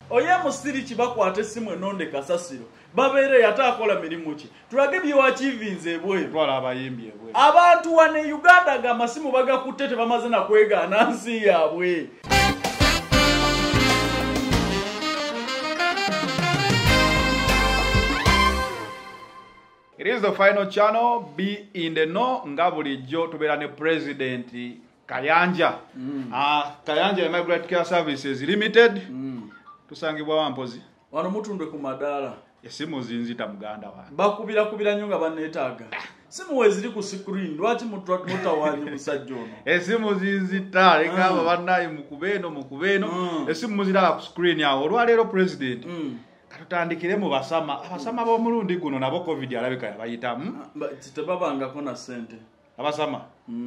oye musiri kibakwata essimu enonde kasasiro babeere yataakola mirimu ki tulage byewakivinze ebweru twala abayimbi ebweru abantu wane Uganda ga amasimu bagakutte tebamaze na kwegaana nsi yaabwe. It is the final channel, Be in the Know, nga bulijjo tubeera ne President Kayanja. Kayanja Migrant Care Services Limited. Tusangibwa wampozi. Wano mutundwe ku madaala. Esimu zinzita muganda wa. Bakubira nnyo nga banneetaaga. Simu weziri ku screen, lwaki mutawanyi musajja ono? Esimu zinzita, lekaba bannayi mukubeno. Esimu muziraba ku screen awo. Olwaleero President. Katutandikire mu basama. Abasama b'omulundi guno nabo COVID alabika yabayitamu. Tebabangako na ssente. Abasama.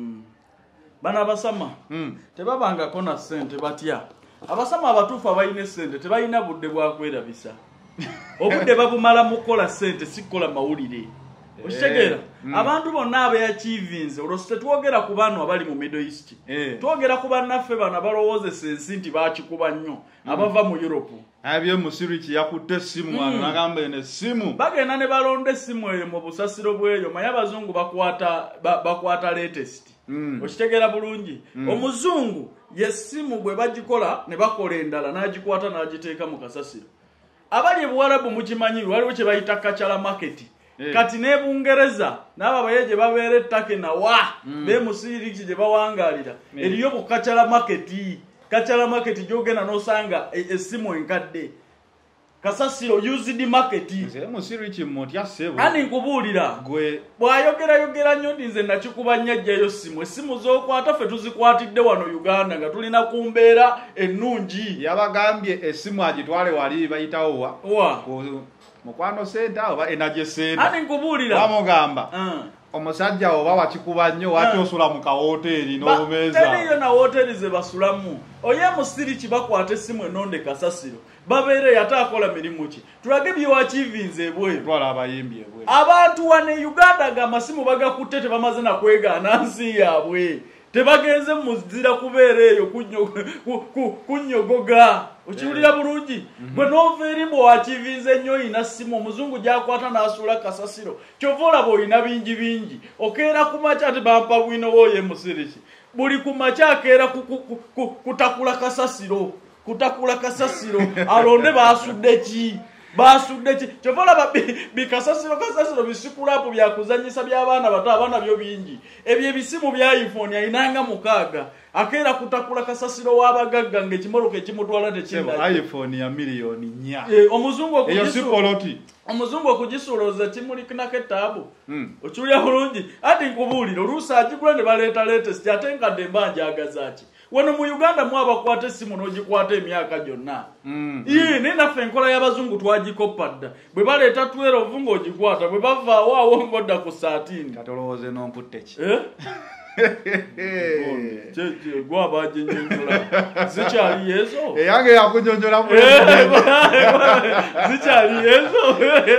Bana abasama. Tebabangako na ssente batya. Abasama abatuufu abalina essente tebalina budde bwa kwerabisa. Obudde babumala mu kukola ssente si kukola mawulire. Okitegeera abantu bonna abeyachivinze olwose twogera ku bano abali mu Middle East. Twogera ku bannaffe bano abalowozesa ensi nti baakikuba nnyo abava mu Europe. Abye musiriki yakutte essimu wano nagamba ene simu. Bagenda ne balonda essimu eyo mu busasiro bweyo manya abazungu bakwata latest. Okitegeera bulungi. Omuzungu yessimu bwe bagikola ne bakola endala n'agikwata n'agiteeka mu kasasiro. Abali Buwarabu mukimanyi waliwo kye bayita kachala market. Kati ne Bungereza n'abo abayeje babeera ettake na wa be musiriki gye bawangalira eriyo ku kachala market. Kachala market jogena nosanga esimu enkadde kasasiro used market musiriki mutya sebo ani nkubulira gwe bwayogera nnyo nze nakikuba nnyajayo esimu z'okwata ffe tuzikwatidde wano Uganda nga tulina kumbeera ennungi. Yabagambye esimu agitwale wali bayitawo wa mukwano center oba energy center ani nkubulira bamugamba omusajja oba wakikuba nnyo wati osula mu kahoteri n'obumeeza teriyo na hoteri ze basulamu oye musiri kibakwata essimu enonde kasasiro babeere yataakola mirimu ki tulage byewakivinze ebweru twala abayimbi ebweru abantu wane Uganda ga amasimu bagakutte tebamaze na kwegaana nsi yaabwe tebagenze muzira kubeera eyo kunyogoga okiwulira bulungi gwe nova erimu wakivinze nnyo ina simu omuzungu gyakwata n'asuula kasasiro kyova olaba olina bingi okeera ku makya ati bampa bwino wooye musiriki buli ku makya akeera kutakula kasasiro alonde basudde ki kyova olaba bikasasiro bisikulapu byakuzanyisa by'abaana bato abaana byo bingi ebyo ebisimu bya iPhone ayinanga 6 akeera kutakula kasasiro w'abagagga ng'ekimoloka ekimutwala tekinna iPhone ya miliyoni 4 omuzungu okugisuloza kimulikinako ettaabu okiwulira bulungi ati nkubuulira oluusi agigula ne baleeta latest ate nkadde mbanjagazaaki wano mu Uganda mwabakwata essimu n'ogikwata emyaka gyonna naye naffe enkola y'abazungu twagikoppa dda bwe baleeta 12 ng'ogikwata bwe bavaawo awo ng'odda ku 13 katolowooze n'omputte ki gwaba jinyonyola zikyali yezo eyange yakunyonyola zikyali yezo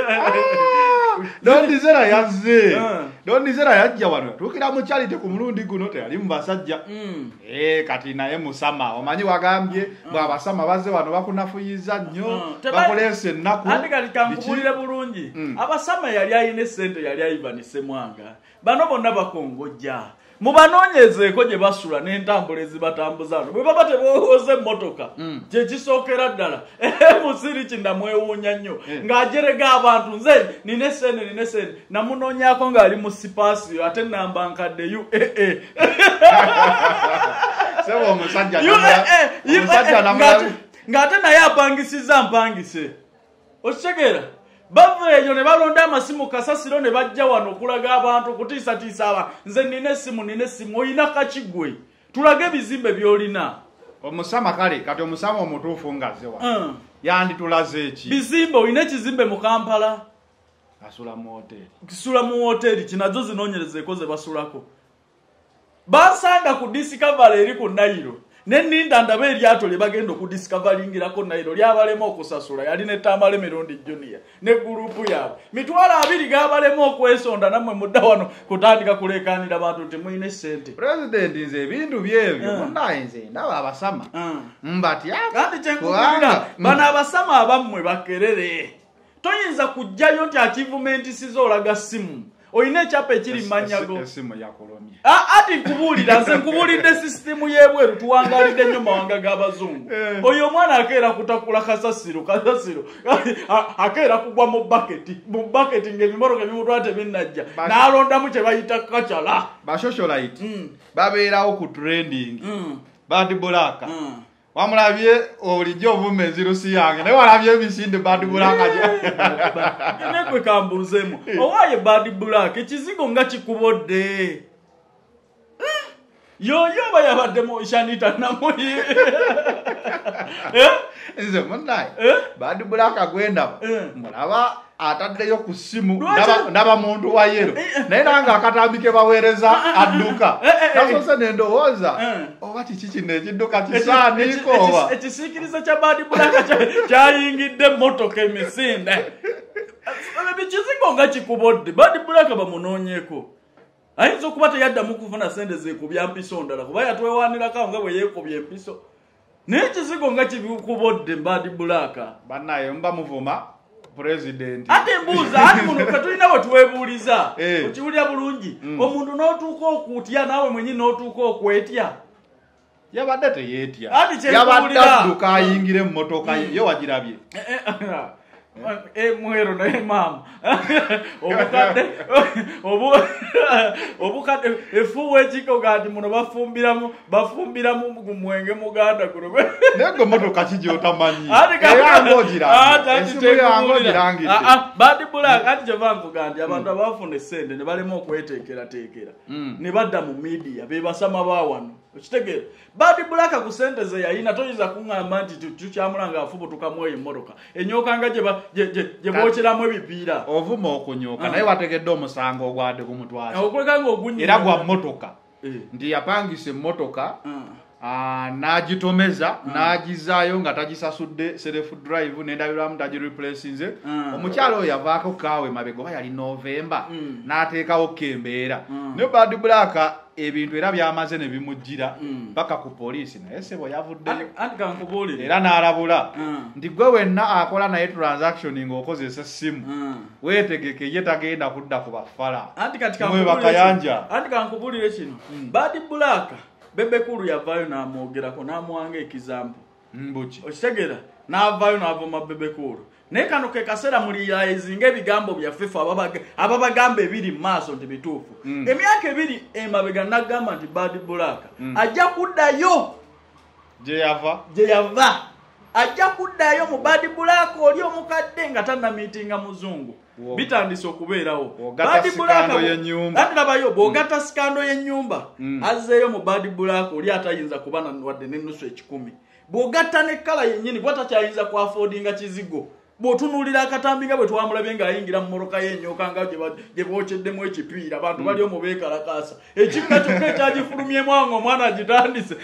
dondizera yajja wano tukira mu charity ku mulundi guno teyali mu basajja kati naye musama omanyi wagambye bw'abasama baze wano bakunafuyiza nnyo bakuleese ennaku andi kati kankubulire bulungi abasama yali ayina essente yali ayivanise mwanga bano bonna bakongojja mubanoonyezeeko gye basula n'entambula ezibatambuza ano bwe baba tebooza emmotoka gye kisookera ddala musiri kindamwewuunya nnyo ng'ajerega abantu nze nina essente namunoonyaako ng'ali mu sipaasiyo ate namba nkaddeyu sebo omusajja ng'ate naye apangisiza mpangise okitegeera bava eyo ne balonda amasimu kasasiro ne bajja wano okulaga abantu kutiisatiisa aba nze nina essimu olina kakigwe tulage ebizimbe by'olina omusama kale kati omusama omutuufu ngaze wano yanditulaze eki bizimbe olina ekizimbe mu Kampala kisula mu hoteri kinazo zinoonyerezeeko ze basulako basanga ku Discovery eri ku Nairo Nenninda ndaba eryato lye bagenda okudiscoveringirako Nairo lyabalema okusasula yali ne Tamale Mirundi Junior ne gurupu yaabwe mitwalo 2 gabalema okwesonda nammwe mudda wano kutandika kulekanira abantu nti muyine ssente. President nze ebintu byebyo munnaye nze ndaba abasama mbati kandi kyenkugulira bano abasama abammwe bakerere toyinza kujjayo nti achievement sizolaga simu oyina ekyapa ekiri manyago esimu yakolomye ati nkubulira nze nkubulidde system yebweru tuwangalidde nnyo mawanga g'abazungu oyo omwana akeera kutakula kasasiro akeera kugwa mu bucket ng'ebimoroka bimutwate binnajja n'alondamu kye bayita kacala basocialite babeerawo ku trending Bad Black wamulabye olijjo obumezi Rusi yange naye walabye emisinde Bad Black nekwe kambuuzemu owaye Bad Black ekizigo nga kikubodde yoyo bayabaddemu Shanita namuyi nze munnaye Bad Black agwendaba mulaba ataddeyo ku simu ndaba muntu wa yero naye nanga akatambike baweereza adduka nasose nendowooza oba kiki kino ekidduka kisaaniko oba ekisikiriza kya Bad Black kyayingidde emmotoka emisinde ebikizigo nga kikubodde Bad Black bamunoonyeeko ayinza okuba teyaddamu kufuna sente zeekubya mpiso ndala kuba yatwewanirako nga bwe yeekubya empiso naye ekizigo nga kibikubodde Bad Black bannaye mba muvuma President ate mbuuza ati muno katulina we tuwebuuliza okiwulira bulungi omuntu n'otuuka okutya naawe mwennyini n'otuuka okwetya yabadde teyeetya ati yabadde adduka ayingire mu mmotoka ye wagirabye mwero naye maama obukadde efuuwa ekiko gati muno bafumbiramu mwenge muganda guno nego motoka kijyotamanyi Bad Black ati kyova nti abantu abafuna essente ne balema okweteekerateekera ne badda mu media bebasama bawano okitegeera Bad Black ku ssente ze yayina toyinza kuŋŋamba nti tukyamulanga afubutukamu eyo emmotoka enyookanga gye bookeramu ebipiira ovuma okunyooka naye wategedde omusango ogwadde ku mutwazi okwekanga ogunyira era gwa mmotoka nti yapangisa emmotoka n'agitomeza n'agizaayo nga tagisasudde self drive n'endabirwamu tagireplacinze omukyalo oyo yavaako kaawe mabega oba yali November n'ateekawo kembeera ne Bad Black ebintu era byamaze ne bimujjira paka ku poliisi naye sebo yavuddeyo era n'alabula nti gwe wenna akola naye transaction ng'okozesa essimu weetegeke ye tagenda kudda ku bafala mwe bakayanja anti kankubulire kino Bad Black Bebekulu yavaayo n'amwogerako n'amuwanga ekizampu mbuki okitegeera n'avaayo n'avuma Bebekulu naye kano ke kaseera muliyayizinga ebigambo byaffe ababagamba ebiri mu maaso nti bituufu emyaka 2 emabega nagamba nti Bad Black ajja kuddayo gye yava ajja kuddayo mu Bad Black oli omukadde nga tannamiitinga muzungu bitandise okubeerawo Bad Black ati labayo bw'ogatta sikando y'ennyumba azzeeyo mu Bad Black oli atayinza kuba wadde n'ennusu 10 bw'ogatta ne kkala yennyini bw'atakyayinza ku affordinga kizigo bw'otunuulira akatambi nga bwe twamulabye ng'ayingira mu mmoroka y'ennyooka nga gye bookeddemu ekipiira abantu bali omu beekalakaasa ekikka kyokka ekyagifulumyemu anga omwana agitandise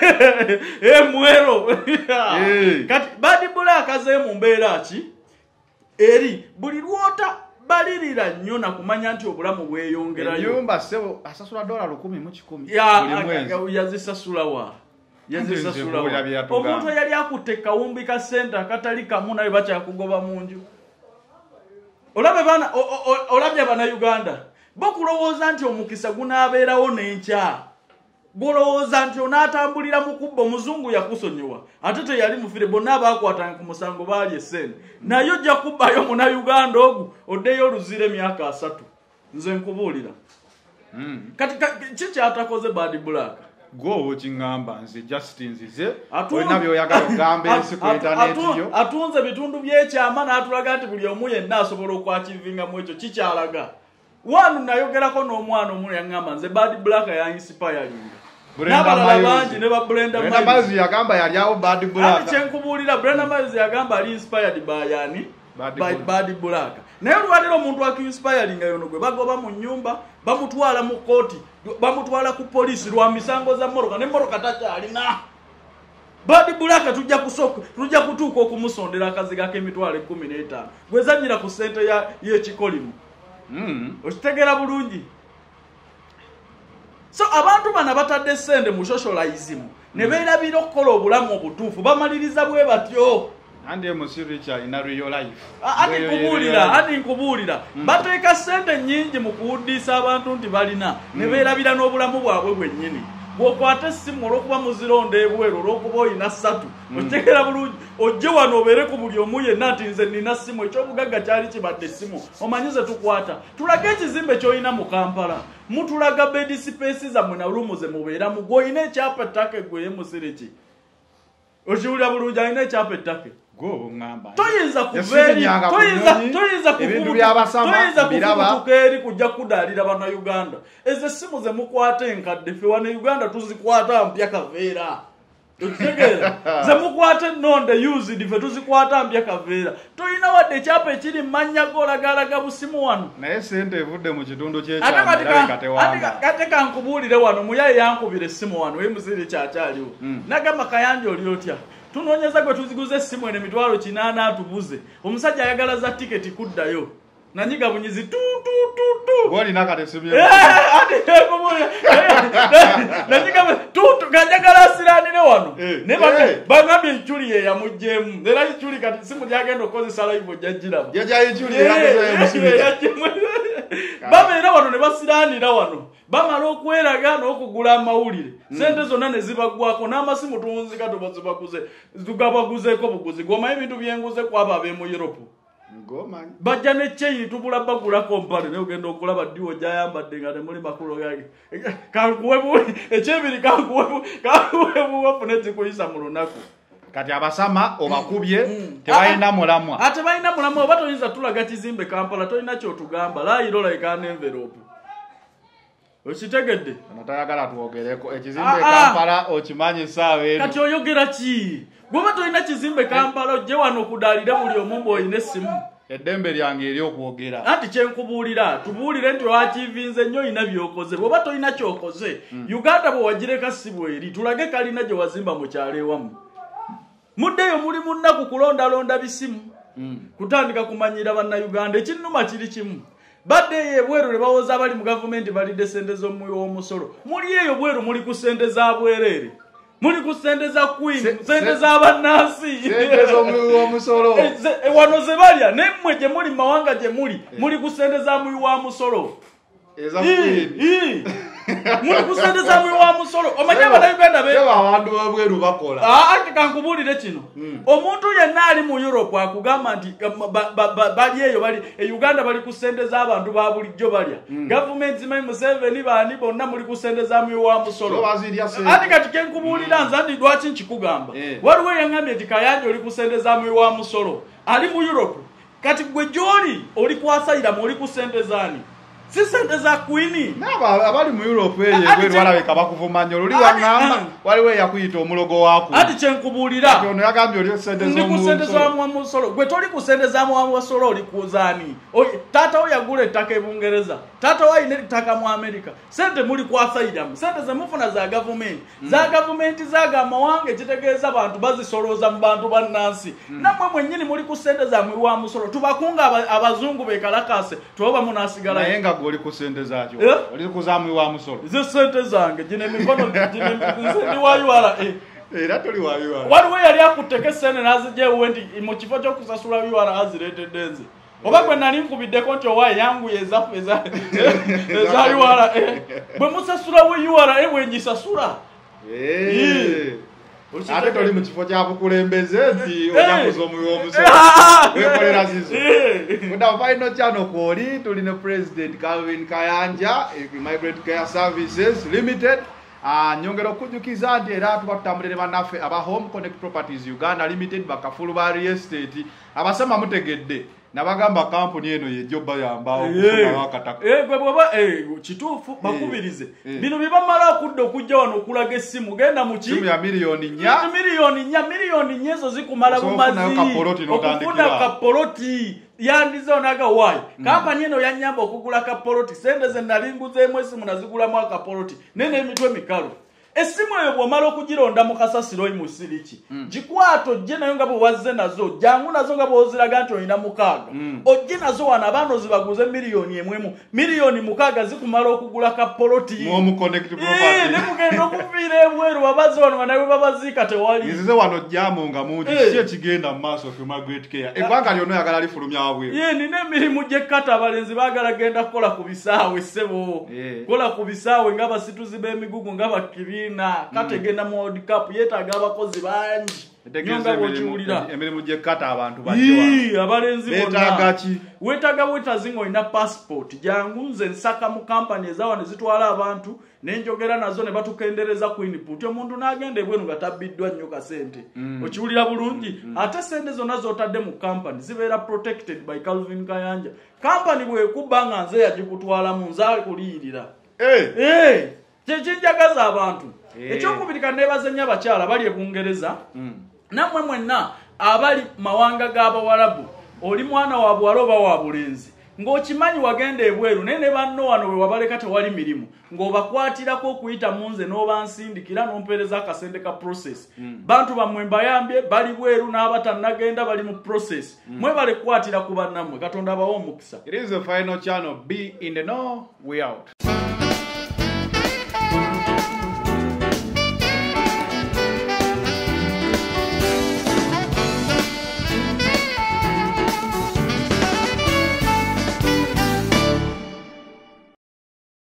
mwero kati Bad Black azzeeyo mu mbeera ki eri buli lwota balirira nnyo nakumanya nti obulamu bweyongerayo ennyumba sebo asasula $1,000 buli mwezi yazisasula wa omuntu yali akutte kawumbi ka ssente akatali kamu naye bakyakugoba mu nju olabye Bannayuganda bakulowooza nti omukisa gunaabeerawo n'enkya bolowooza nti onaatambulira mu kubba omuzungu yakusonyiwa ate teyali mufire bonna abaakwatanga ku musango baali essente naye ojja kubbayo Munnayuganda ogu oddeyo oluzira emyaka 3 nze nkubuulira kati kikyatakoze Bad Black gwo kiŋŋamba nze just nzize olina by'oyagala okugamba ensi ku intaneti yo atunze bitundu by'ekyama n'atulaga nti buli omu yenna asobola okwakivingamu ekyo kikyalaga wanu nayogerako n'omwana omu yaŋŋamba nze Bad Black yansipayalinga n'abalala bangi ne ba Brenda Miles yagamba yali awo Bad Black ati kyenkubuulira Brenda Miles yagamba ali inspired by yani Bad Black naye olwaliro omuntu akiinspiringa yono gwe bagoba mu nnyumba bamutwala mu kooti bamutwala ku poliisi lwa misango za mmoroka ne mmoroka takyalina Badi Bulaka tujja kutuuka okumusondera akaziga k'emitwalo 15 gwezanyira ku ssente y'ekikolimu. Okitegera bulungi. So abantu bana batadde ssente mu socialism ne beerabira okukola obulamu obutuufu bamaliriza bwe batyo. Andi musiricha ina real life. Andi nkubuulira. Bateeka ssente nnyingi mu kuwuddisa abantu nti balina ne beerabira n'obulamu bwabwe bwennyini. Bw'okwata essimu olw'okuba muzironda ebweru olw'okuba oyina 3 okitegera bulungi ojje wano obeere ku buli omu yenna nti nze nina ssimu eky'obugagga kyali kibadde essimu omanyize tukwata tulaga ekizimbe ky'olina mu Kampala mutulaga bed space zammwe na ruumu ze mubeeramu gw'olina ekyapa ettake gweye musiriki okiwulira bulungi alina ekyapa ettake toyinza kufubutuka eri kujja kudaalira bannayuganda ezo essimu ze mukwata enkadde ffe wano Uganda tuzikwata mpya kaveera okitegeera ze mukwata ennonde used ffe tuzikwata mpya kaveera toyina wadde ekyapa ekiri mu mannya g'olagalaga busimu wano naye sente evudde mu kitundu ky'ekyama kate kankubuulire wano muyaye yankubira essimu wano emusiri kyakyaliwo nagamba Kayanja oli otya tunoonyeza gwe tuziguze essimu eno emitwalo 8 atubuze omusajja ayagala za tiketi kuddayo nanyiga bunyizi golina kati essimu gajagala asiranire wano bagambye Ichuli ye yamugjeemu era Ichuli kati essimu gyagenda okukozesa live ojjagiramu babeera wano ne basiranira wano bamala okweraga n'okugula amawulire sente zonna ne zibagwako n'amasimu tunzika tugabaguzeeko buguzi gwomanyi ebintu byenguze kwabo ab'emu Europe bajja ne chain tubula bagula kompani naye ogenda okulaba ddiwo gyayambadde nga temuli makulu gage kankuwebu ekyebiri kankuwebu wafune zikuyisa mu lunaku kati abasama obakubye tebalina mulamwa ate balina mulamwa oba toyinza tulaga kizimbe Kampala tolina kyotugamba laayiro layikaana envelope okitegedde tayagala twogereko ekizimbe Kampala okimanyi essaawa eno kati oyogera ki gwoba tolina kizimbe Kampala ojje wano okudaalira buli omu ng'olina essimu eddembe lyange eri okwogera anti kyenkubuulira tubuulire nti wakiivinze nnyo olina byokoze bw'oba tolina kyokoze Uganda bwe wagireka si bweri tulage kalina gye wazimba mu kyalo ewamu muddeyo muli mu nnaku kulondalonda bisimu kutandika kumanyira bannayuganda ekinnuma kiri kimu badde eyo ebweru ne bawoza abali mu gavumenti balidde ssente z'omuwi w'omusolo muli eyo bweru muli ku ssente za bwereere muli ku ssente za Queen ssente z'abannansi ssente z'omuwi w'omusolo wano ze balya nemmwe gye muli mawanga gye muli ku ssente za muwi wa musolo eza Queen muli ku ssente za muwi wa musolo omanyi abannayuganda abantu babweru bakola ati kankubuulire kino omuntu yenna ali mu Europe akugamba nti bali eyo bali Uganda bali ku ssente z'abantu ba bulijjo balya gavumenti zimanyi Museveni baani bonna muli ku ssente za muwi wa musolo ati kati kenkubuulira nze ndi lwaki nkikugamba waliwo yangambye nti Kayanja oli ku ssente za muwi wa musolo ali mu Europe kati gwe gy'oli oli kwasayiramu oli ku ssente zaani si ssente za Queen abali mu Europe eyo walabika bakuvumanya oluli wangamba waliwo yakuyita omulogo waku ati kyenkubuulira ono yagambye oli ssente z'omusolo gwe toli ku ssente z'omusolo oli kuzaani taata we yagula ettaka e Bungereza taata we ayina ettaka mu America ssente muli kwasayiramu ssente ze mufuna za gavumenti zaga amawanga ekitegeeza abantu bazisolooza mu bantu bannansi nammwe mwennyini muli ku ssente za muwi wa musolo tubakunga abazungu bekalakase tuoba munaasigala oli ku ssente zaakyo oli ku za muwi wa musolo ze ssente zange gino emikono ndi wa URA era toli wa URA waliwo yali akutteko essente n'azigyewe nti mu kifo ky'okusasula URA azireetedde nze oba gwe nali nkubiddeko nti owa yangu ezaffe eza URA bwe musasula we URA bwengisasula ate toli mu kifo kya bukulembeze nti ojakuza omuwi w'omusolo wekolera zizo muda final channel kwoli tulina President Calvin Kayanja Migrant Care Services Limited nyongera okujjukiza nti era tuba tutambulire bannaffe aba Home Connect Properties Uganda Limited bakafulu ba real estate abasema mutegedde nabagamba kampuni eno yejjo bayamba okufuna wakataka gwe bwaba kituufu bakubirize bino bibamala okudda okujja wano okulaga essimu genda mu ki ya miliyoni 4 miliyoni 4 ezo zikumala bumazi okufuna kapoloti yandize onaga waayo kampani eno yanyamba okugula kapoloti sente ze nalinguzeemu essimu nazigulamu akapoloti nene emitwe mikalu Essimu eyo bw'omala okugironda mu kasasiro oyi musiriki gikwato ojje nayo nga bwe wazze nazo jangu nazo nga bw'oziraga nti olina 6 ojje nazo wano abaana ozibaguze miliyoni 1 miliyoni 6 zikumala okugula kapoloti ne kugenda okuviira ebweru babazi wano naye babaziika tewali nzize wano jjamu nga mungi kiki ekigenda mu maaso ku Margaret Care eggwanga lyonna oyagala lifulumya wabweru nina emirimu gy'ekkata abalenzi baagala genda kukola ku bisaawe ssebo kola ku bisaawe nga basituzi b'emigugu nga bakibiina kategenda mu World Cup yeetaaga abakozi bangi nyonga bw'okiwulira emirimu gy'ekkata abantu bajja abalenzi bonna weetaaga bwetazi ng'olina passport jangu nze nsaka mu kampani ezawano ezitwala abantu nenjogera nazo ne batukendereza ku input omuntu n'agenda ebweru nga tabbiddwa nnyo kasente okiwulira bulungi ate sente zonna z'otadde mu kampani zibeera protected by Calvin Kayanja kampani bw'ekubba nga nze yagikutwalamu nze akuliyirira kyekinjagaza abantu ekyokubirika neebaza nnyo abakyala bali e Bungereza nammwe mwenna abali mawanga g'abawalabu oli mwana wa buwala oba wa bulenzi ng'okimanyi wagenda ebweru naye ne banno wano bwe wabaleka tewali mirimu ng'obakwatirako okuyita mu nze n'obansindikira n'ompeereza akasente ka process bantu bammwe mbayambye bali bweru n'abatannagenda bali mu process mwebale kukwatira ku bannammwe Katonda abawe omukisa. It is the final channel. Be in the know, we out.